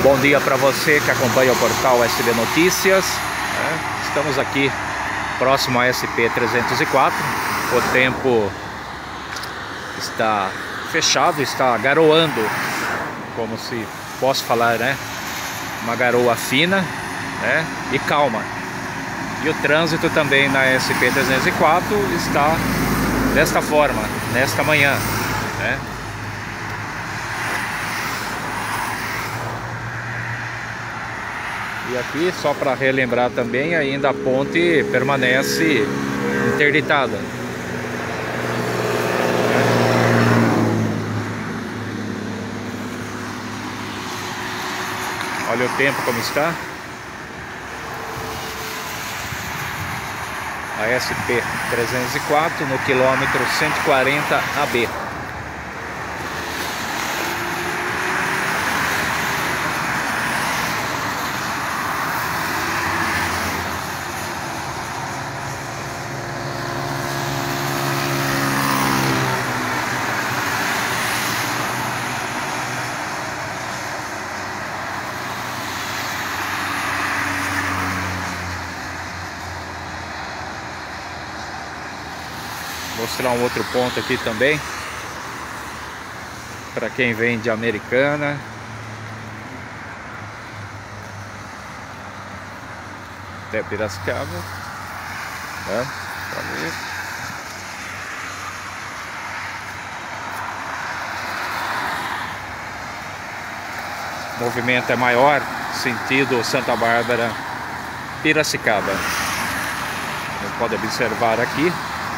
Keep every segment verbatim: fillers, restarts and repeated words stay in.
Bom dia para você que acompanha o portal S B Notícias. Né? Estamos aqui próximo a S P trezentos e quatro. O tempo está fechado, está garoando, como se posso falar, né? Uma garoa fina, né? E calma. E o trânsito também na S P trezentos e quatro está desta forma, nesta manhã, né? E aqui, só para relembrar também, ainda a ponte permanece interditada. Olha o tempo como está. A S P trezentos e quatro no quilômetro cento e quarenta A B. Mostrar um outro ponto aqui também, para quem vem de Americana. Até Piracicaba, né? Pra ver. O movimento é maior, sentido Santa Bárbara, Piracicaba. Você pode observar aqui.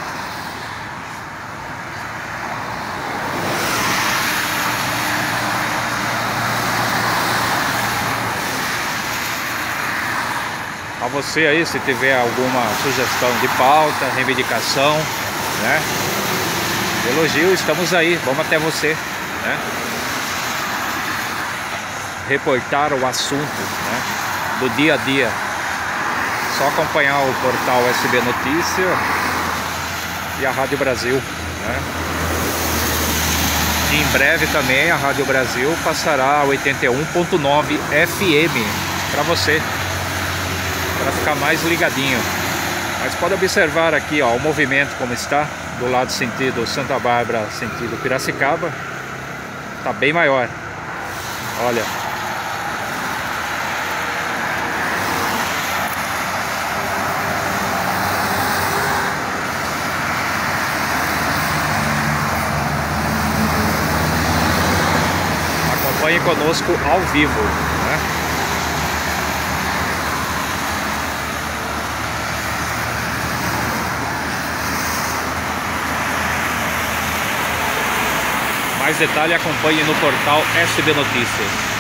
A você aí, se tiver alguma sugestão de pauta, reivindicação, né? Elogio, estamos aí, vamos até você, né? Reportar o assunto, né? Do dia a dia. Só acompanhar o portal S B Notícia e a Rádio Brasil, né? E em breve também a Rádio Brasil passará a oitenta e um ponto nove F M para você, para ficar mais ligadinho. Mas pode observar aqui, ó, o movimento como está do lado sentido Santa Bárbara, sentido Piracicaba, tá bem maior. Olha, acompanhe conosco ao vivo, né? Mais detalhe, acompanhe no portal S B Notícias.